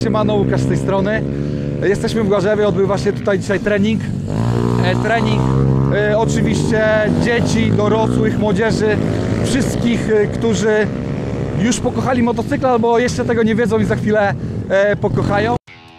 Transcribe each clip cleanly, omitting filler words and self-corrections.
Siemano, Łukasz z tej strony. Jesteśmy w Gorzewie, odbywa się tutaj dzisiaj trening. Oczywiście dzieci, dorosłych, młodzieży, wszystkich, którzy już pokochali motocykl albo jeszcze tego nie wiedzą i za chwilę pokochają.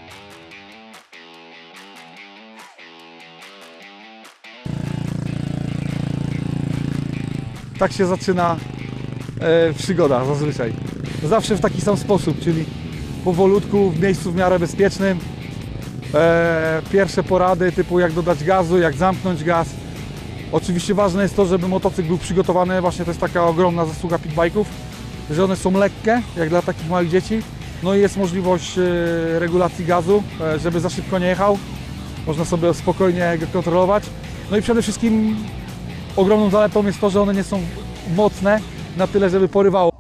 Tak się zaczyna przygoda zazwyczaj. Zawsze w taki sam sposób, czyli powolutku, w miejscu w miarę bezpiecznym. Pierwsze porady typu jak dodać gazu, jak zamknąć gaz. Oczywiście ważne jest to, żeby motocykl był przygotowany, właśnie to jest taka ogromna zasługa pitbike'ów, że one są lekkie, jak dla takich małych dzieci. No i jest możliwość regulacji gazu, żeby za szybko nie jechał. Można sobie spokojnie go kontrolować. No i przede wszystkim ogromną zaletą jest to, że one nie są mocne na tyle, żeby porywało.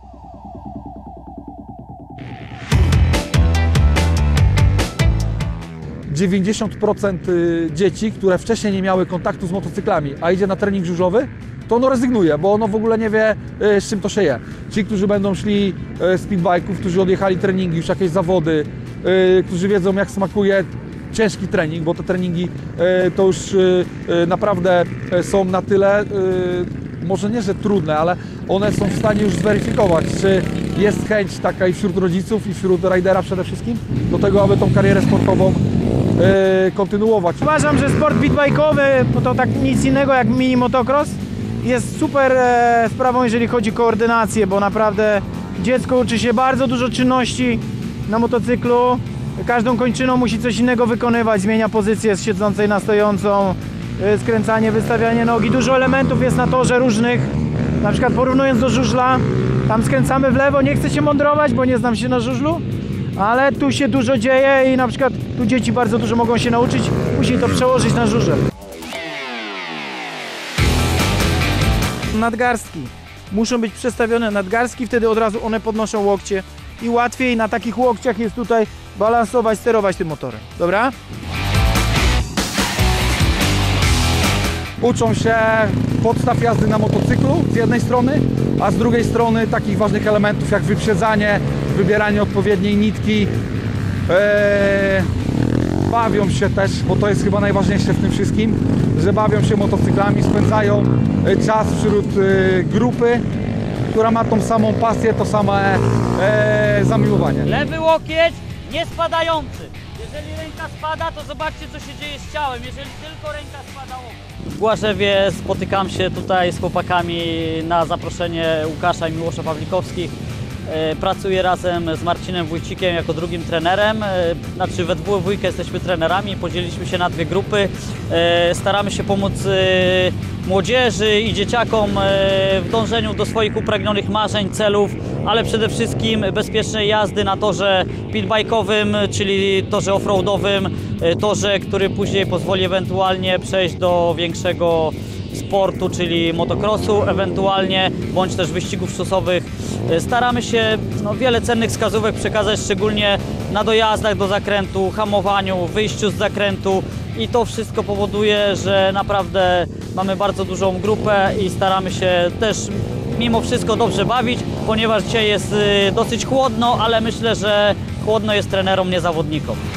%90 dzieci, które wcześniej nie miały kontaktu z motocyklami, a idzie na trening żużlowy, to ono rezygnuje, bo ono w ogóle nie wie, z czym to się je. Ci, którzy będą szli z pitbike'ów, którzy odjechali treningi, już jakieś zawody, którzy wiedzą, jak smakuje ciężki trening, bo te treningi to już naprawdę są na tyle, może nie, że trudne, ale one są w stanie już zweryfikować, czy jest chęć taka i wśród rodziców, i wśród rajdera przede wszystkim, do tego, aby tą karierę sportową kontynuować. Uważam, że sport pitbike'owy to tak nic innego jak mini motocross. Jest super sprawą, jeżeli chodzi o koordynację, bo naprawdę dziecko uczy się bardzo dużo czynności na motocyklu. Każdą kończyną musi coś innego wykonywać, zmienia pozycję z siedzącej na stojącą, skręcanie, wystawianie nogi. Dużo elementów jest na torze różnych, na przykład porównując do żużla, tam skręcamy w lewo, nie chcę się mądrować, bo nie znam się na żużlu, ale tu się dużo dzieje i na przykład tu dzieci bardzo dużo mogą się nauczyć, później to przełożyć na żużel. Nadgarstki. Muszą być przestawione nadgarstki, wtedy od razu one podnoszą łokcie i łatwiej na takich łokciach jest tutaj balansować, sterować tym motorem. Dobra? Uczą się podstaw jazdy na motocyklu z jednej strony, a z drugiej strony takich ważnych elementów jak wyprzedzanie, wybieranie odpowiedniej nitki. Bawią się też, bo to jest chyba najważniejsze w tym wszystkim, że bawią się motocyklami, spędzają czas wśród grupy, która ma tą samą pasję, to same zamiłowanie. Lewy łokieć nie spadający. Jeżeli ręka spada, to zobaczcie, co się dzieje z ciałem. Jeżeli tylko ręka spada, łokieć. W Głaszewie spotykam się tutaj z chłopakami na zaproszenie Łukasza i Miłosza Pawlikowskich. Pracuję razem z Marcinem Wójcikiem jako drugim trenerem. Znaczy we dwójkę jesteśmy trenerami, podzieliliśmy się na dwie grupy. Staramy się pomóc młodzieży i dzieciakom w dążeniu do swoich upragnionych marzeń, celów, ale przede wszystkim bezpiecznej jazdy na torze pitbike'owym, czyli torze offroadowym, torze, który później pozwoli ewentualnie przejść do większego sportu, czyli motocrossu ewentualnie, bądź też wyścigów szosowych. Staramy się wiele cennych wskazówek przekazać, szczególnie na dojazdach do zakrętu, hamowaniu, wyjściu z zakrętu i to wszystko powoduje, że naprawdę mamy bardzo dużą grupę i staramy się też mimo wszystko dobrze bawić, ponieważ dzisiaj jest dosyć chłodno, ale myślę, że chłodno jest trenerom, nie zawodnikom.